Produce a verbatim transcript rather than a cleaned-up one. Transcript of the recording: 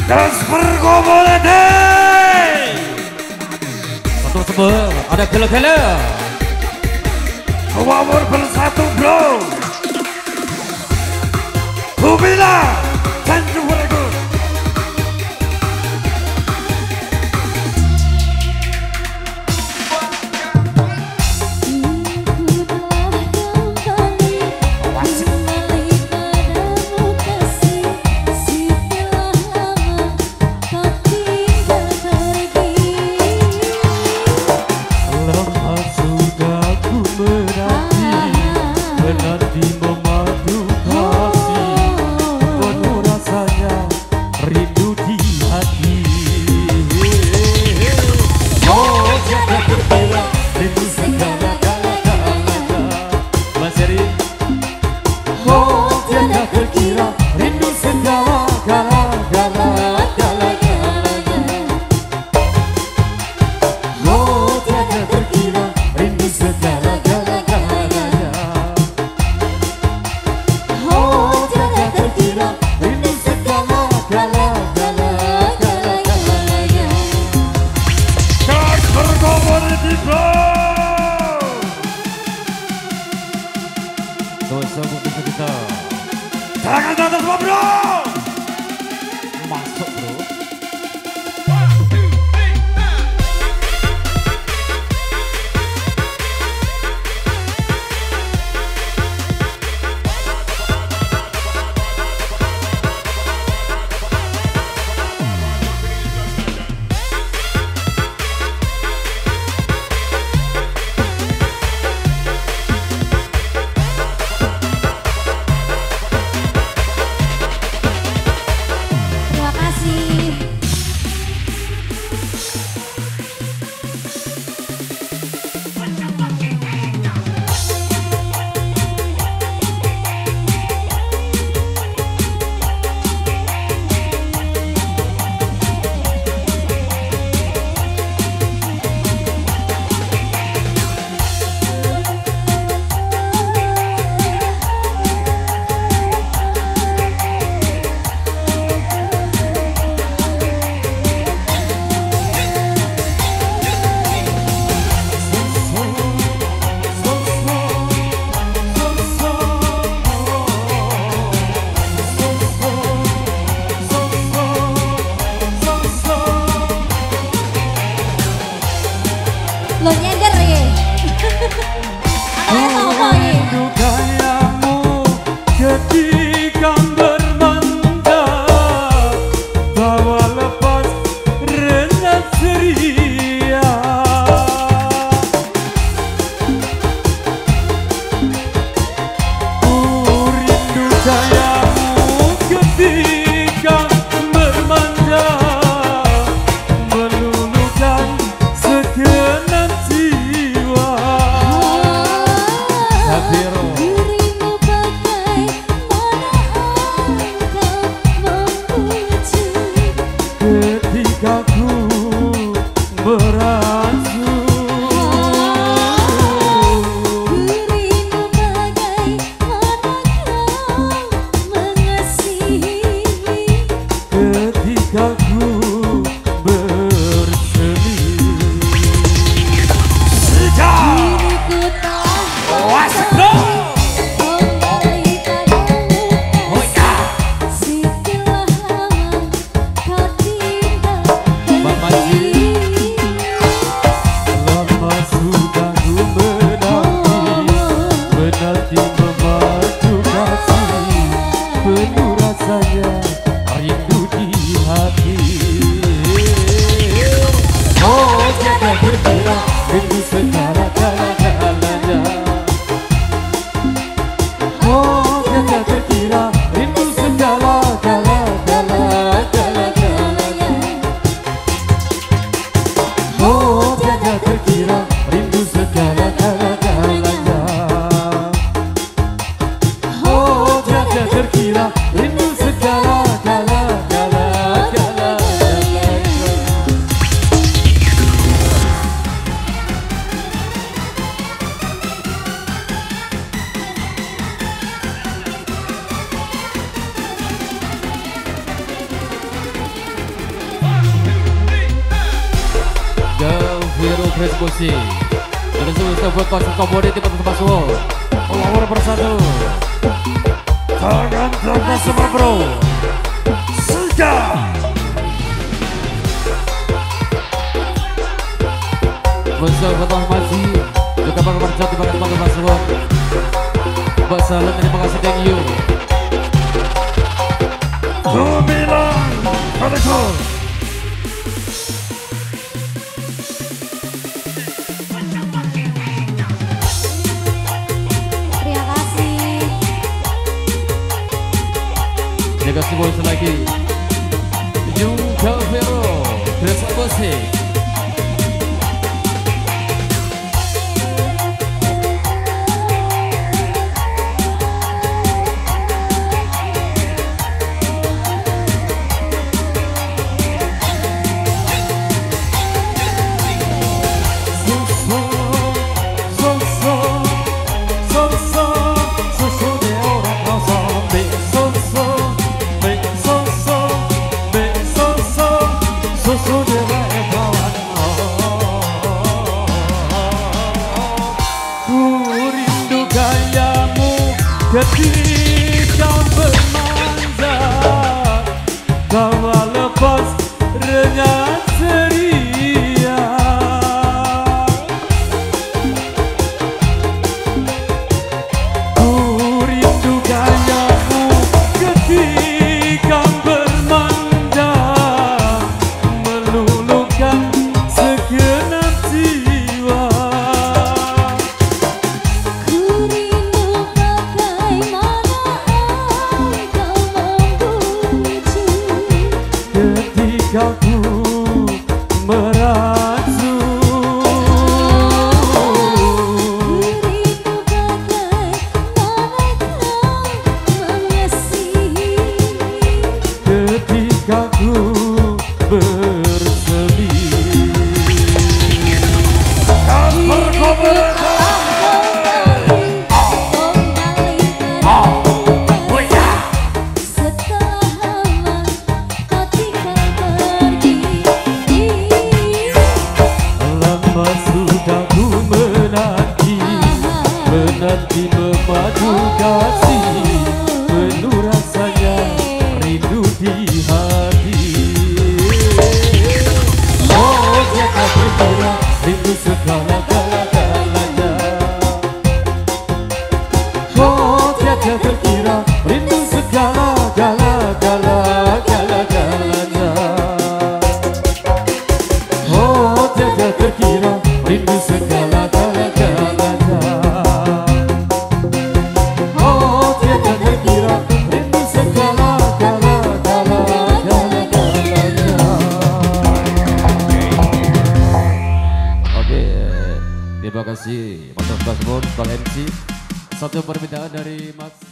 Transfer Komolede. Satu sebel, ada gele-gele. Kewawur bersatu bro. Bumila, Tanjung Priok. Tangan di atas bro. Masuk bro. Lo nyender ya? Apa apa ya? Gayamu ketika bermanda, bawa lepas rendah ceria. Ku rindu gayamu ketika bermanda, meluluhkan segenap jiwa. Dirimu bagaimana engkau memuji ketika ku merasa. Dirimu bagaimana kau mengasihi Ketika ku bersemi. Diriku tak Wasik bro. kembali padamu kasih. Setelah lama kau tinggal pergi. Lama sudah ku menanti, menanti memadu kasih, penuh rasanya rindu di hati. Oh jaga bergerak, rindu segala gala-galanya. Oh jaga berkira, rindu segala gala-gala-gala-galanya. Oh jaga berkira, rindu segala gala-galanya. Oh jaga berkira, rindu segala gala-gala-galanya. untuk Chris Musik. Ada semua buat pasang komoditi pada tempat semua. Power bersatu. Tangan tangan semua bro. Sudah. Bersama Fatah Mazi juga Bang Marjati Bang Bang Bang semua. Mbak Salam terima kasih, thank you. Sembilan Protokol. Terima kasih. Terima kasih boys lagi. Juga Vero, Chris Musik. Ketika bermanja, bawa lepas renyah ceria. Ku rindu gayamu ketika bermanja, meluluhkan segenap jiwa. Ketika ku meracu, Rindu bagaimana kau mengasihi. ketika ku bersemi. Cover, cover. Menanti memadu kasih, penuh rasanya rindu di hati. Oh tiada terkira rindu segala-galanya. Oh tiada terkira rindu segala-galanya. Oh tiada terkira rindu segala-galanya. Terima kasih Mas Bang M C. Satu permintaan dari Mas